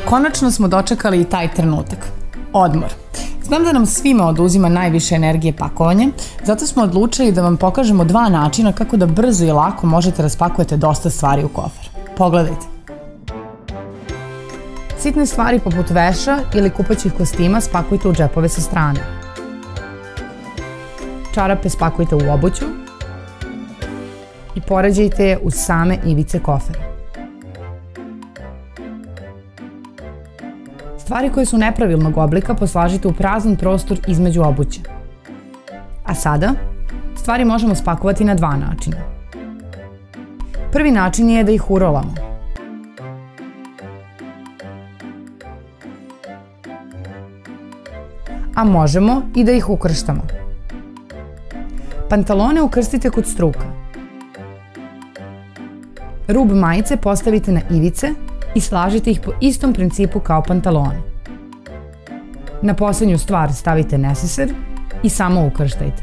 Konačno smo dočekali i taj trenutak. Odmor. Znam da nam svima oduzima najviše energije pakovanje, zato smo odlučili da vam pokažemo 2 načina kako da brzo i lako možete raspakujete dosta stvari u kofer. Pogledajte. Sitne stvari poput veša ili kupaćih kostima spakujte u džepove sa strane. Čarape spakujte u obuću i poređajte je uz same ivice kofera. Stvari koje su nepravilnog oblika poslažite u prazan prostor između obuće. A sada, stvari možemo spakovati na 2 načina. Prvi način je da ih urolamo. A možemo i da ih ukrštamo. Pantalone ukrstite kod struka. Rub majice postavite na ivice i slažite ih po istom principu kao pantalone. Na poslednju stvar stavite neseser i samo ukrštajte.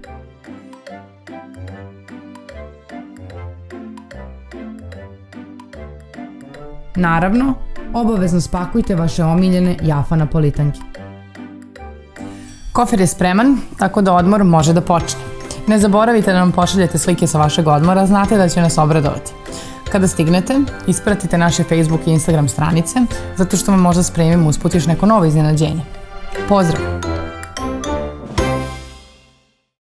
Naravno, obavezno spakujte vaše omiljene Jafa napolitanke. Kofer je spreman, tako da odmor može da počne. Ne zaboravite da nam pošaljete slike sa vašeg odmora, znate da će nas obradovati. Kada stignete, ispratite naše Facebook i Instagram stranice, zato što vam možda spremimo usput još neko novo iznenađenje. Pozdrav!